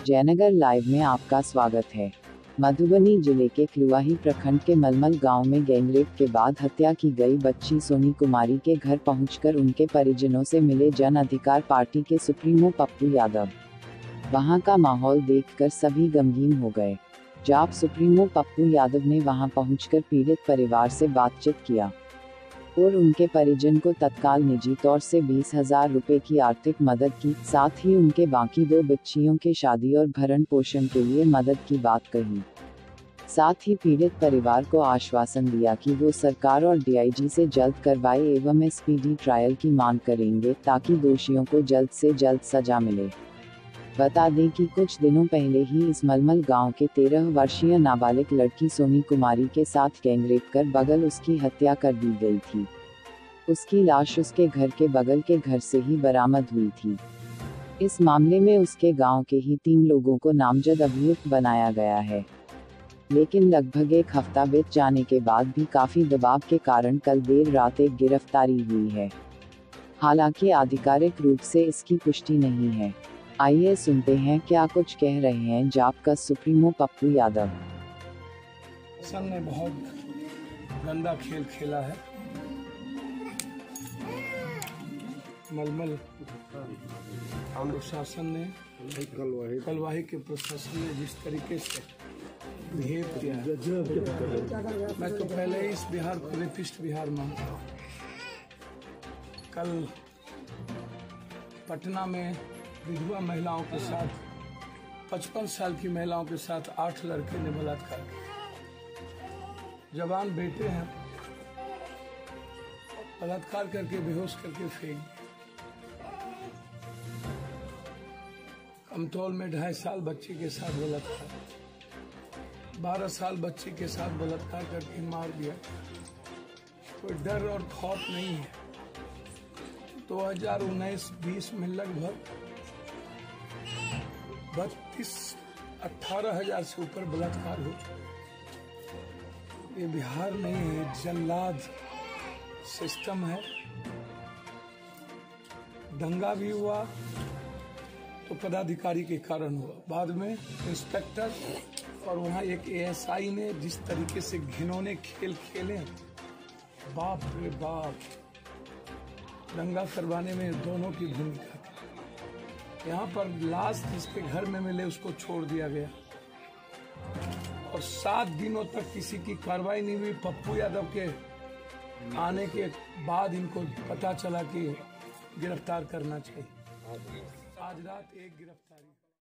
Jaynagar live में आपका स्वागत है। मधुबनी जिले के क्लुवाही प्रखंड के मलमल गांव में गैंगरेप के बाद हत्या की गई बच्ची सोनी कुमारी के घर पहुंचकर उनके परिजनों से मिले जन अधिकार पार्टी के सुप्रीमो पप्पू यादव। वहां का माहौल देखकर सभी गमगीन हो गए। जाप सुप्रीमो पप्पू यादव ने वहां पहुंचकर पीड़ित परिवार से बातचीत किया और उनके परिजन को तत्काल निजी तौर से 20,000 रुपए की आर्थिक मदद की, साथ ही उनके बाकी 2 बच्चियों के शादी और भरण पोषण के लिए मदद की बात कही। साथ ही पीड़ित परिवार को आश्वासन दिया कि वो सरकार और डीआईजी से जल्द कार्रवाई एवं स्पीडी ट्रायल की मांग करेंगे ताकि दोषियों को जल्द से जल्द सजा मिले। बता दें कि कुछ दिनों पहले ही इस मलमल गांव के 13 वर्षीय नाबालिग लड़की सोनी कुमारी के साथ गैंगरेप कर बगल उसकी हत्या कर दी गई थी। उसकी लाश उसके घर के बगल के घर से ही बरामद हुई थी। इस मामले में उसके गांव के ही 3 लोगों को नामजद अभियुक्त बनाया गया है, लेकिन लगभग 1 हफ्ता बीत जाने के बाद भी काफी दबाव के कारण कल देर रात एक गिरफ्तारी हुई है। हालांकि आधिकारिक रूप से इसकी पुष्टि नहीं है। आइए सुनते हैं क्या कुछ कह रहे हैं जाप का सुप्रीमो पप्पू यादव। सन ने बहुत गंदा खेल खेला है। मलमल प्रशासन ने, कलवाही के प्रशासन ने जिस तरीके से बिहेव किया है, मैं तो पहले ही इस बिहार को रेपिस्ट बिहार मानता हूँ। कल पटना में विधवा महिलाओं के साथ 55 साल की महिलाओं के साथ 8 लड़के ने बलात्कार किया। जवान बेटे हैं, बलात्कार करके बेहोश करके फेंक दिया। कमतौल में 2.5 साल बच्ची के साथ बलात्कार, 12 साल बच्ची के साथ बलात्कार करके मार दिया। कोई डर और खौफ नहीं है। 2019-20 में लगभग 18,000 से ऊपर बलात्कार हो चुके। ये बिहार नहीं है, जल्लाद सिस्टम है। दंगा भी हुआ तो पदाधिकारी के कारण हुआ, बाद में इंस्पेक्टर और वहाँ एक एएसआई ने जिस तरीके से घिनौने खेल खेले, बाप रे बाप। दंगा करवाने में दोनों की भूमिका। यहाँ पर लाश जिसके घर में मिले उसको छोड़ दिया गया और 7 दिनों तक किसी की कार्रवाई नहीं हुई। पप्पू यादव के आने के बाद इनको पता चला कि गिरफ्तार करना चाहिए। आज रात एक गिरफ्तारी